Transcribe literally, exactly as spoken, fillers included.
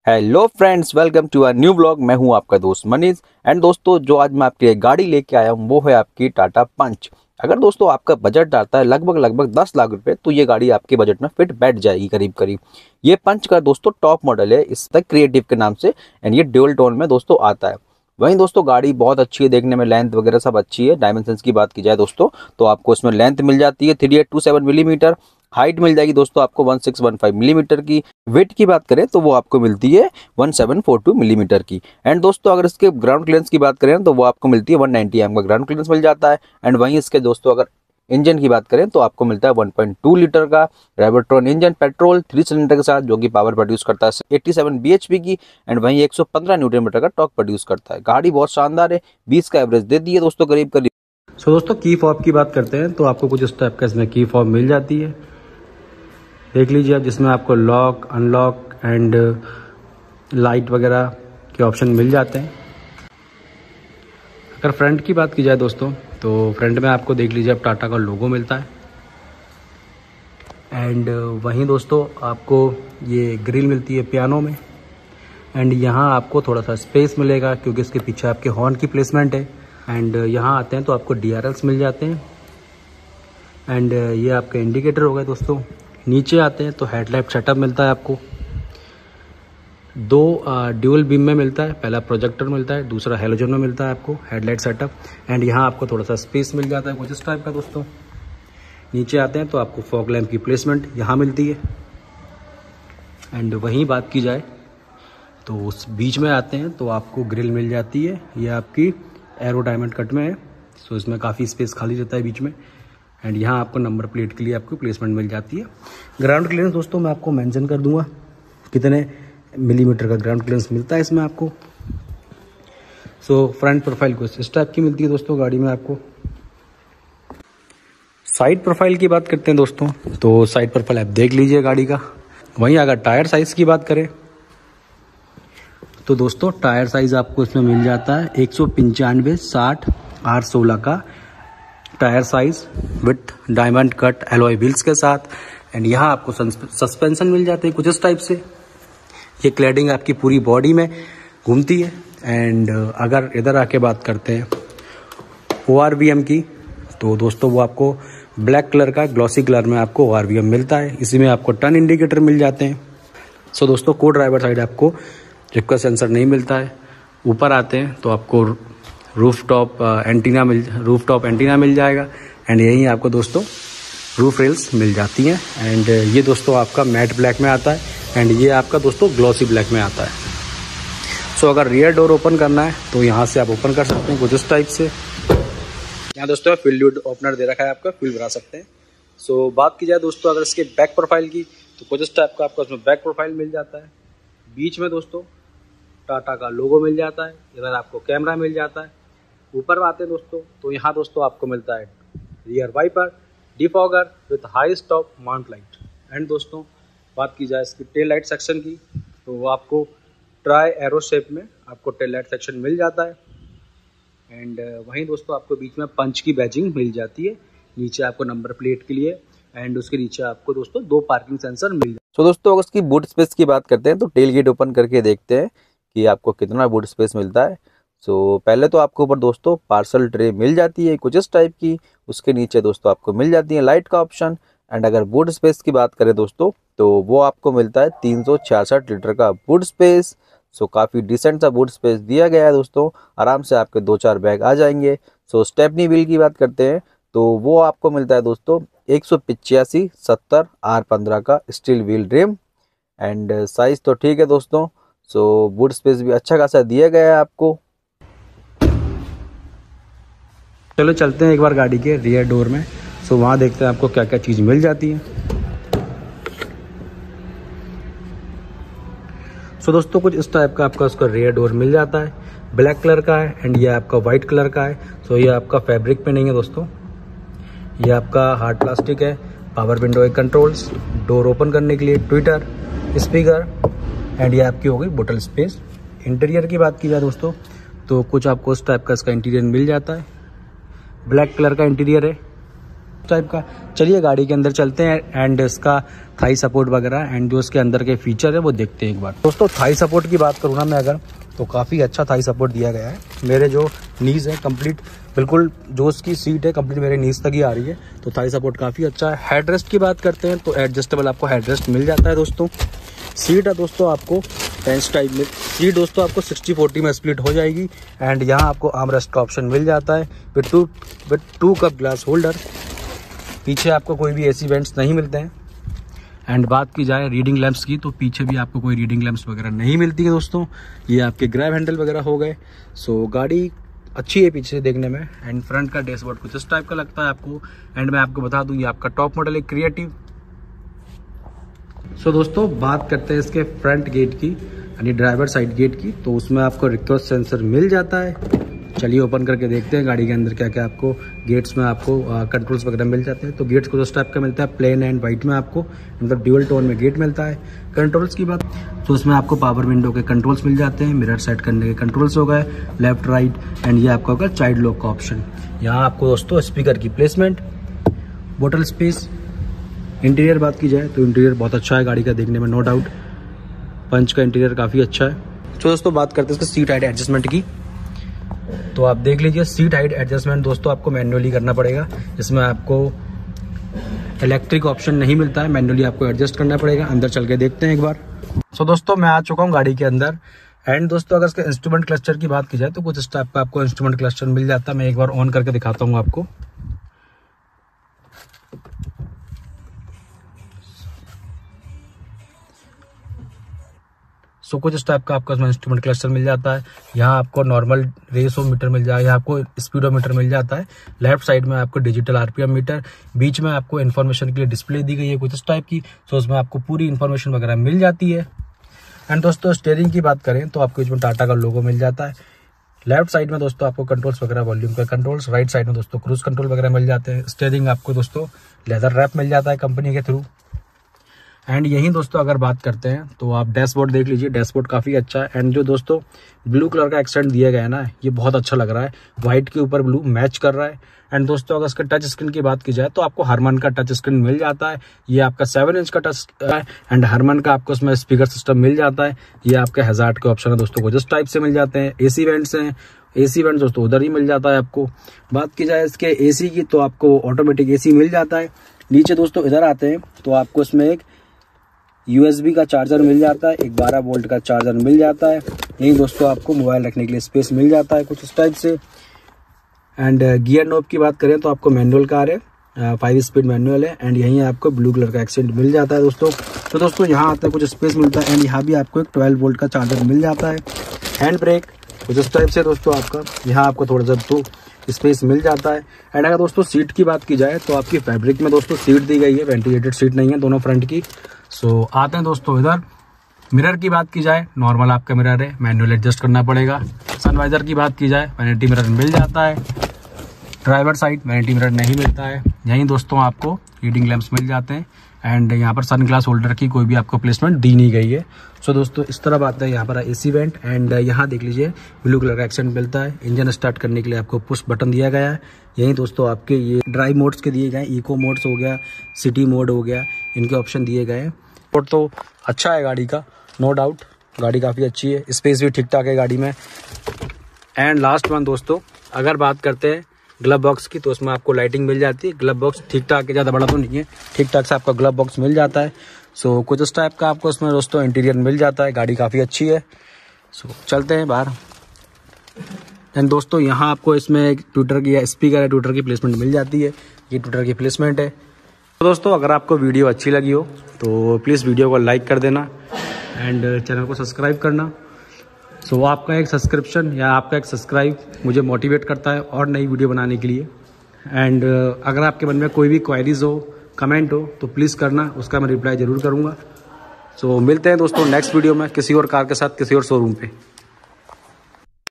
Hello friends, welcome to a new blog. मैं हूं आपका दोस्त मनीष। एंड दोस्तों, जो आज मैं आपके लिए गाड़ी लेके आया हूं वो है आपकी टाटा पंच। अगर दोस्तों आपका बजट आता है लगभग लगभग दस लाख रुपए, तो ये गाड़ी आपके बजट में फिट बैठ जाएगी करीब करीब। ये पंच का दोस्तों टॉप मॉडल है, इस तक क्रिएटिव के नाम से। एंड ये ड्यूल टोन में दोस्तों आता है। वहीं दोस्तों गाड़ी बहुत अच्छी है, देखने में लेंथ वगैरह सब अच्छी है। डायमेंशंस की बात की जाए दोस्तों, तो आपको इसमें लेंथ मिल जाती है three eight two seven millimetre. Height मिल जाएगी दोस्तों आपको one six one five millimetre की। वेट की बात करें तो वो आपको मिलती है one seven four two millimetre की। एंड दोस्तों अगर इसके ग्राउंड क्लियरेंस की बात करें तो वो आपको मिलती है वन नाइंटी एम का ग्राउंड क्लियरेंस मिल जाता है। एंड वहीं इसके दोस्तों अगर इंजन की बात करें तो आपको मिलता है वन पॉइंट टू लीटर का Revotron engine, petrol three cylinder के साथ, जो कि पावर प्रोड्यूस करता है एटी सेवन बीएचपी की। एंड वहीं एक सौ पंद्रह न्यूटन मीटर का टॉर्क प्रोड्यूस करता है। गाड़ी बहुत शानदार है, बीस का एवरेज दे दी है दोस्तों करीब करीब। सो दोस्तों की फॉब की बात करते हैं तो आपको कुछ इस टाइप का इसमें की फॉब मिल जाती है, देख लीजिए आप, जिसमें आपको लॉक, अनलॉक एंड लाइट वगैरह के ऑप्शन मिल जाते हैं। अगर फ्रंट की बात की जाए दोस्तों, तो फ्रंट में आपको देख लीजिए आप टाटा का लोगो मिलता है। एंड वहीं दोस्तों आपको ये ग्रिल मिलती है पियानो में। एंड यहाँ आपको थोड़ा सा स्पेस मिलेगा क्योंकि इसके पीछे आपके हॉर्न की प्लेसमेंट है। एंड यहाँ आते हैं तो आपको डी आर एल्स मिल जाते हैं। एंड ये आपका इंडिकेटर हो गया दोस्तों। नीचे आते हैं तो हेडलाइट सेटअप मिलता है आपको, दो ड्यूल बीम में मिलता है। पहला प्रोजेक्टर मिलता है, दूसरा हेलोजन में मिलता है आपको हेडलाइट सेटअप। एंड यहाँ आपको थोड़ा सा स्पेस मिल जाता है कुछ इस टाइप का दोस्तों। नीचे आते हैं तो आपको फॉग लैम्प की प्लेसमेंट यहाँ मिलती है। एंड वहीं बात की जाए तो उस बीच में आते हैं तो आपको ग्रिल मिल जाती है। ये आपकी एरो डायमंड कट में है, सो इसमें काफ़ी स्पेस खाली रहता है बीच में। एंड यहाँ आपको नंबर प्लेट के लिए आपको प्लेसमेंट मिल जाती है। ग्राउंड क्लियरेंस दोस्तों मैं आपको मेंशन कर दूंगा कितने मिलीमीटर का ग्राउंड क्लियरेंस मिलता है इसमें आपको। सो फ्रंट प्रोफाइल कुछ इस टाइप की मिलती है दोस्तों गाड़ी में आपको। साइड प्रोफाइल की बात करते हैं दोस्तों, तो साइड प्रोफाइल आप देख लीजिए गाड़ी का। वहीं अगर टायर साइज की बात करें तो दोस्तों टायर साइज आपको इसमें मिल जाता है एक सौ पंचानवे साठ आर सोलह का tyre size with diamond cut alloy wheels के साथ। एंड यहाँ आपको सस्पेंशन मिल जाते हैं कुछ इस टाइप से। ये क्लैडिंग आपकी पूरी बॉडी में घूमती है। एंड अगर इधर आके बात करते हैं ओ आर वी एम की, तो दोस्तों वो आपको ब्लैक कलर का ग्लॉसी कलर में आपको ओ आर वी एम मिलता है। इसी में आपको टर्न इंडिकेटर मिल जाते हैं। सो दोस्तों को ड्राइवर साइड आपको रिक्वेस्ट सेंसर नहीं मिलता है। ऊपर आते हैं तो आपको रूफ टॉप एंटीना मिल रूफ टॉप एंटीना मिल जाएगा। एंड यहीं आपको दोस्तों रूफ रेल्स मिल जाती हैं। एंड ये दोस्तों आपका मैट ब्लैक में आता है। एंड ये आपका दोस्तों ग्लॉसी ब्लैक में आता है। सो अगर रियर डोर ओपन करना है तो यहाँ से आप ओपन कर सकते हैं कुछ इस टाइप से। यहाँ दोस्तों फ्यूल ओपनर दे रखा है, आपका फ्यूल भरा सकते हैं। सो बात की जाए दोस्तों अगर इसके बैक प्रोफाइल की, तो कुछ इस टाइप का आपका उसमें बैक प्रोफाइल मिल जाता है। बीच में दोस्तों टाटा का लोगो मिल जाता है। इधर आपको कैमरा मिल जाता है। ऊपर आते हैं दोस्तों तो यहाँ दोस्तों आपको मिलता है rear wiper, defogger with high stop mount light. And दोस्तों बात की जाए इसकी टेल लाइट सेक्शन की, तो वो आपको ट्राई एरो शेप में आपको टेल लाइट सेक्शन मिल जाता है। एंड वहीं दोस्तों आपको बीच में पंच की बैजिंग मिल जाती है। नीचे आपको नंबर प्लेट के लिए एंड उसके नीचे आपको दोस्तों दो पार्किंग सेंसर मिल जाते हैं। तो दोस्तों अगर उसकी बूट स्पेस की बात करते हैं तो टेल गेट ओपन करके देखते हैं कि आपको कितना बूट स्पेस मिलता है। सो so, पहले तो आपको ऊपर दोस्तों पार्सल ट्रे मिल जाती है कुछ इस टाइप की। उसके नीचे दोस्तों आपको मिल जाती है लाइट का ऑप्शन। एंड अगर बूट स्पेस की बात करें दोस्तों, तो वो आपको मिलता है तीन सौ छियासठ लीटर का बूट स्पेस। सो so, काफ़ी डिसेंट सा बूट स्पेस दिया गया है दोस्तों। आराम से आपके दो चार बैग आ जाएंगे। सो so, स्टेपनी व्हील की बात करते हैं तो वो आपको मिलता है दोस्तों एक सौ पिचासी सत्तर आर पंद्रह का steel wheel rim. And size तो ठीक है दोस्तों। सो so, बूट स्पेस भी अच्छा खासा दिया गया है आपको। चलो चलते हैं एक बार गाड़ी के रियर डोर में। सो वहाँ देखते हैं आपको क्या क्या चीज़ मिल जाती है। सो दोस्तों कुछ इस टाइप का आपका उसका रियर डोर मिल जाता है। ब्लैक कलर का है एंड ये आपका वाइट कलर का है। सो ये आपका फैब्रिक पे नहीं है दोस्तों, ये आपका हार्ड प्लास्टिक है। Power window controls, door open करने के लिए ट्विटर, स्पीकर। एंड ये आपकी हो गई बोतल स्पेस। इंटीरियर की बात की जाए दोस्तों, तो कुछ आपको इस टाइप का इसका इंटीरियर मिल जाता है। ब्लैक कलर का इंटीरियर है। टाइप का। चलिए गाड़ी के अंदर चलते हैं एंड इसका थाई सपोर्ट वगैरह एंड जो इसके अंदर के फीचर है वो देखते हैं एक बार। दोस्तों थाई सपोर्ट की बात करूँ ना मैं अगर, तो काफ़ी अच्छा थाई सपोर्ट दिया गया है। मेरे जो नीज है कंप्लीट बिल्कुल, जो उसकी सीट है कंप्लीट मेरे नीज तक ही आ रही है, तो थाई सपोर्ट काफ़ी अच्छा है। हेडरेस्ट की बात करते हैं तो एडजस्टेबल आपको हेडरेस्ट मिल जाता है दोस्तों। सीट है दोस्तों आपको बेंच टाइप में, सीट दोस्तों आपको सिक्सटी फोर्टी में स्प्लिट हो जाएगी एंड यहाँ आपको आर्मरेस्ट का ऑप्शन मिल जाता है with two with two cup glass holder. पीछे आपको कोई भी एसी वेंट्स नहीं मिलते हैं। एंड बात की जाए रीडिंग लैंप्स की, तो पीछे भी आपको कोई रीडिंग लैंप्स वगैरह नहीं मिलती है दोस्तों। ये आपके ग्रैब हैंडल वगैरह हो गए। सो गाड़ी अच्छी है पीछे से देखने में। एंड फ्रंट का डैशबोर्ड कुछ इस टाइप का लगता है आपको। एंड मैं आपको बता दूं ये आपका टॉप मॉडल है क्रिएटिव। सो दोस्तों बात करते हैं इसके फ्रंट गेट की यानी ड्राइवर साइड गेट की, तो उसमें आपको रिक्वेस्ट सेंसर मिल जाता है। चलिए ओपन करके देखते हैं गाड़ी के अंदर क्या क्या आपको गेट्स में आपको कंट्रोल्स वगैरह मिल जाते हैं। तो गेट्स को उस टाइप का मिलता है, प्लेन एंड वाइट में आपको, मतलब ड्यूअल टोन में गेट मिलता है। कंट्रोल्स की बात तो इसमें आपको पावर विंडो के कंट्रोल्स मिल जाते हैं, मिरर सेट करने के कंट्रोल्स हो गए, लेफ्ट राइट एंड ये आपका होगा चाइल्ड लॉक का ऑप्शन। यहाँ आपको दोस्तों स्पीकर की प्लेसमेंट, बोटल स्पेस। इंटीरियर बात की जाए तो इंटीरियर बहुत अच्छा है गाड़ी का देखने में, नो डाउट। पंच का इंटीरियर काफ़ी अच्छा है। तो दोस्तों बात करते हैं इसके सीट हाइट एडजस्टमेंट की, तो आप देख लीजिए सीट हाइट एडजस्टमेंट दोस्तों आपको मैन्युअली करना पड़ेगा। इसमें आपको इलेक्ट्रिक ऑप्शन नहीं मिलता है, मैन्युअली आपको एडजस्ट करना पड़ेगा। अंदर चल के देखते हैं एक बार। सो so, दोस्तों मैं आ चुका हूँ गाड़ी के अंदर एंड दोस्तों अगर इसके इंस्ट्रूमेंट क्लस्टर की बात की जाए तो कुछ इस टाइप का आपको इंस्ट्रूमेंट क्लस्टर मिल जाता है। मैं एक बार ऑन करके दिखाता हूँ आपको। सो so, कुछ इस टाइप का आपको इसमें इंस्ट्रूमेंट क्लस्टर मिल जाता है। यहाँ आपको नॉर्मल रेसो मीटर मिल जाएगा, यहाँ आपको स्पीडोमीटर मिल जाता है। लेफ्ट साइड में आपको डिजिटल आरपीएम मीटर, बीच में आपको इन्फॉर्मेशन के लिए डिस्प्ले दी गई है कुछ इस टाइप की। सो so, उसमें आपको पूरी इन्फॉर्मेशन वगैरह मिल जाती है। एंड दोस्तों स्टीयरिंग की बात करें तो आपको इसमें टाटा का लोगो मिल जाता है। लेफ्ट साइड में दोस्तों आपको कंट्रोल्स वगैरह, वॉल्यूम का कंट्रोल्स, राइट साइड में दोस्तों क्रूज कंट्रोल वगैरह मिल जाते हैं। स्टीयरिंग आपको दोस्तों लेदर रैप मिल जाता है कंपनी के थ्रू। एंड यही दोस्तों अगर बात करते हैं तो आप डैशबोर्ड देख लीजिए, डैशबोर्ड काफ़ी अच्छा है। एंड जो दोस्तों ब्लू कलर का एक्सेंट दिया गया है ना, ये बहुत अच्छा लग रहा है, व्हाइट के ऊपर ब्लू मैच कर रहा है। एंड दोस्तों अगर इसके टच स्क्रीन की बात की जाए तो आपको हरमन का टच स्क्रीन मिल जाता है। ये आपका सेवन इंच का टच है एंड हरमन का आपको इसमें स्पीकर सिस्टम मिल जाता है। ये आपके हज़ार्ड के ऑप्शन है दोस्तों को जिस टाइप से मिल जाते हैं। एसी वेंट्स हैं, एसी वेंट्स दोस्तों उधर ही मिल जाता है आपको। बात की जाए इसके एसी की तो आपको ऑटोमेटिक एसी मिल जाता है। नीचे दोस्तों इधर आते हैं तो आपको इसमें एक यूएसबी का चार्जर मिल जाता है, एक बारह वोल्ट का चार्जर मिल जाता है। यही दोस्तों आपको मोबाइल रखने के लिए स्पेस मिल जाता है कुछ इस टाइप से। एंड गियर नॉब की बात करें तो आपको मैनुअल कार है, फाइव स्पीड मैनुअल है। एंड यहीं आपको ब्लू कलर का एक्सेंट मिल जाता है दोस्तों। तो दोस्तों यहाँ आते हैं कुछ स्पेस मिलता है। एंड यहाँ भी आपको एक ट्वेल्व वोल्ट का चार्जर मिल जाता है। हैंड ब्रेक कुछ इस टाइप से दोस्तों आपका, यहाँ आपको थोड़ा सा तो स्पेस मिल जाता है। एंड अगर दोस्तों सीट की बात की जाए तो आपकी फैब्रिक में दोस्तों सीट दी गई है, वेंटिलेटेड सीट नहीं है दोनों फ्रंट की। सो so, आते हैं दोस्तों इधर। मिरर की बात की जाए नॉर्मल आपका मिरर है, मैनुअल एडजस्ट करना पड़ेगा। सनवाइजर की बात की जाए वैनिटी मिरर मिल जाता है। ड्राइवर साइड वैनिटी मिरर नहीं मिलता है। यहीं दोस्तों आपको रीडिंग लैंप्स मिल जाते हैं। एंड यहाँ पर सन ग्लास होल्डर की कोई भी आपको प्लेसमेंट दी नहीं गई है। सो so, दोस्तों इस तरह बात है। यहाँ पर एसी वेंट एंड यहाँ देख लीजिए ब्लू कलर का एक्सेंट मिलता है। इंजन स्टार्ट करने के लिए आपको पुश बटन दिया गया है। यहीं दोस्तों आपके ये ड्राइव मोड्स के दिए गए हैं, इको मोड्स हो गया, सिटी मोड हो गया, इनके ऑप्शन दिए गए हैं। और तो अच्छा है गाड़ी का, नो डाउट गाड़ी काफ़ी अच्छी है, स्पेस भी ठीक ठाक है गाड़ी में। एंड लास्ट वन दोस्तों अगर बात करते हैं ग्लव बॉक्स की तो उसमें आपको लाइटिंग मिल जाती है। ग्लव बॉक्स ठीक ठाक है, ज़्यादा बड़ा तो नहीं है, ठीक ठाक से आपका ग्लव बॉक्स मिल जाता है। सो कुछ इस टाइप का आपको इसमें दोस्तों इंटीरियर मिल जाता है। गाड़ी काफ़ी अच्छी है। सो चलते हैं बाहर। एंड दोस्तों यहाँ आपको इसमें एक ट्विटर की या स्पीकर है, ट्विटर की प्लेसमेंट मिल जाती है। ये ट्विटर की प्लेसमेंट है। तो दोस्तों अगर आपको वीडियो अच्छी लगी हो तो प्लीज़ वीडियो को लाइक कर देना एंड चैनल को सब्सक्राइब करना। सो so, आपका एक सब्सक्रिप्शन या आपका एक सब्सक्राइब मुझे मोटिवेट करता है और नई वीडियो बनाने के लिए। एंड uh, अगर आपके मन में कोई भी क्वेरीज हो, कमेंट हो तो प्लीज़ करना, उसका मैं रिप्लाई ज़रूर करूँगा। सो so, मिलते हैं दोस्तों नेक्स्ट वीडियो में किसी और कार के साथ, किसी और शोरूम पे।